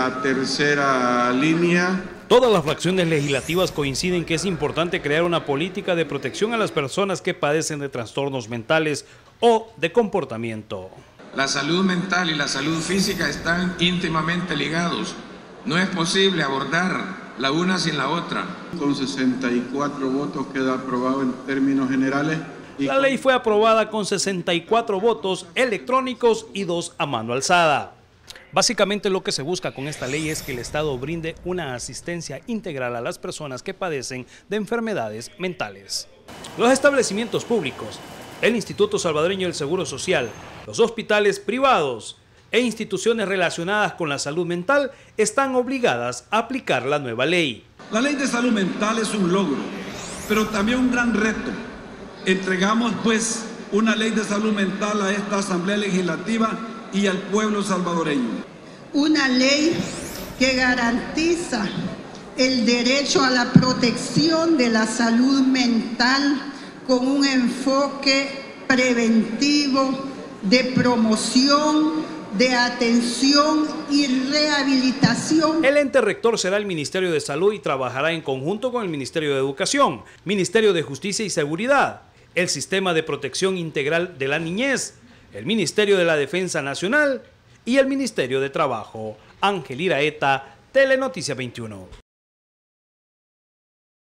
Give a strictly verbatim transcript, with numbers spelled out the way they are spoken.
la tercera línea. Todas las fracciones legislativas coinciden que es importante crear una política de protección a las personas que padecen de trastornos mentales o de comportamiento. La salud mental y la salud física están íntimamente ligados. No es posible abordar la una sin la otra. Con sesenta y cuatro votos queda aprobado en términos generales. Y la ley fue aprobada con sesenta y cuatro votos electrónicos y dos a mano alzada. Básicamente lo que se busca con esta ley es que el Estado brinde una asistencia integral a las personas que padecen de enfermedades mentales. Los establecimientos públicos, el Instituto Salvadoreño del Seguro Social, los hospitales privados e instituciones relacionadas con la salud mental están obligadas a aplicar la nueva ley. La ley de salud mental es un logro, pero también un gran reto. Entregamos pues una ley de salud mental a esta Asamblea Legislativa y al pueblo salvadoreño. Una ley que garantiza el derecho a la protección de la salud mental con un enfoque preventivo, de promoción, de atención y rehabilitación. El ente rector será el Ministerio de Salud y trabajará en conjunto con el Ministerio de Educación, Ministerio de Justicia y Seguridad, el Sistema de Protección Integral de la Niñez, el Ministerio de la Defensa Nacional y el Ministerio de Trabajo. Ángel Iraeta, Telenoticia veintiuno.